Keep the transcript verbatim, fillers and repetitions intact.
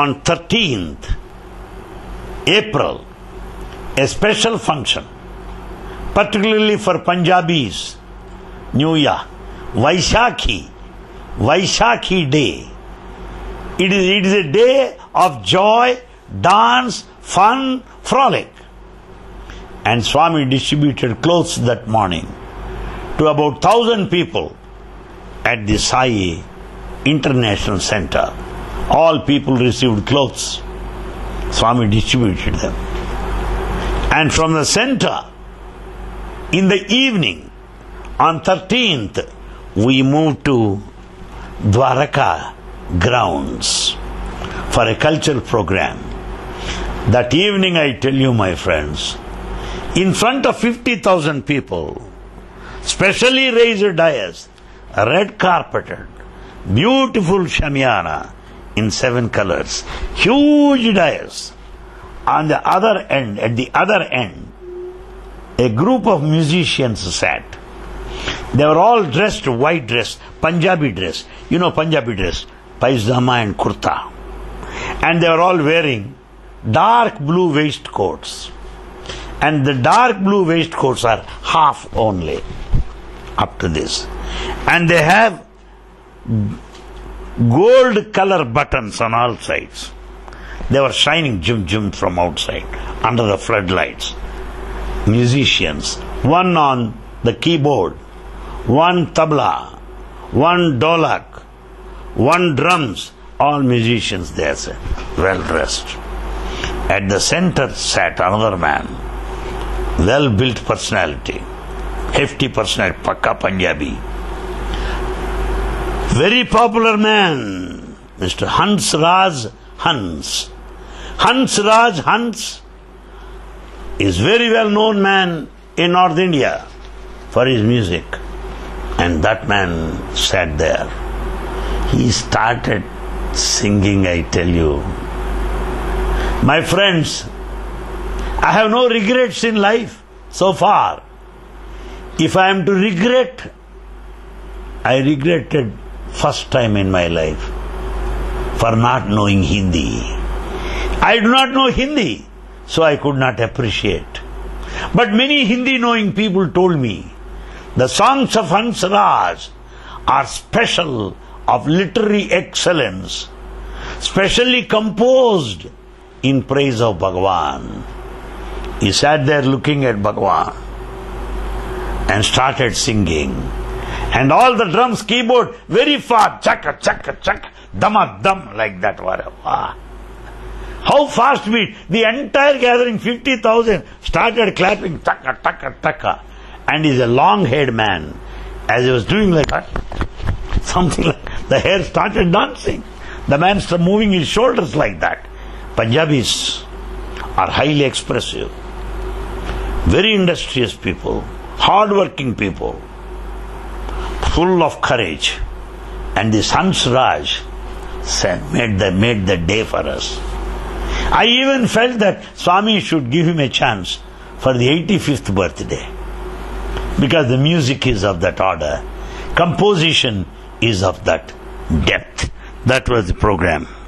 on thirteenth April, a special function, particularly for Punjabis, New Year, Vaishakhi, Vaishakhi Day. It is, it is a day of joy, dance, fun, frolic. And Swami distributed clothes that morning to about thousand people at the Sai International Center. All people received clothes. Swami distributed them. And from the center, in the evening, on thirteenth, we moved to Dwaraka grounds for a cultural program. That evening, I tell you, my friends, in front of fifty thousand people, specially raised dais, red carpeted, beautiful shamiana in seven colors, huge dais. On the other end, at the other end, a group of musicians sat. They were all dressed white dress, Punjabi dress. You know Punjabi dress, paisama and kurta. And they were all wearing dark blue waistcoats. And the dark blue waistcoats are half only, up to this. And they have gold color buttons on all sides. They were shining jim jim from outside, under the floodlights. Musicians, one on the keyboard, one tabla, one dolak, one drums, all musicians there, well dressed. At the center sat another man, well-built personality, hefty personality, Pakka Punjabi. Very popular man, Mister Hans Raj Hans. Hans Raj Hans is very well-known man in North India for his music. And that man sat there. He started singing, I tell you. My friends, I have no regrets in life so far. If I am to regret, I regretted first time in my life for not knowing Hindi. I do not know Hindi, so I could not appreciate. But many Hindi knowing people told me the songs of Hans Raj are special, of literary excellence, specially composed in praise of Bhagavan. He sat there looking at Bhagavan and started singing. And all the drums, keyboard, very fast, chaka, chaka, chaka, dama, dam, like that. Wow. How fast beat. The entire gathering, fifty thousand, started clapping, taka, taka, taka. And he's a long-haired man. As he was doing like that, something like, the hair started dancing. The man started moving his shoulders like that. Punjabis are highly expressive, very industrious people, hard-working people, full of courage. And this Hans Raj said, made the, made the day for us. I even felt that Swami should give him a chance for the eighty-fifth birthday. Because the music is of that order. Composition is of that depth. That was the program.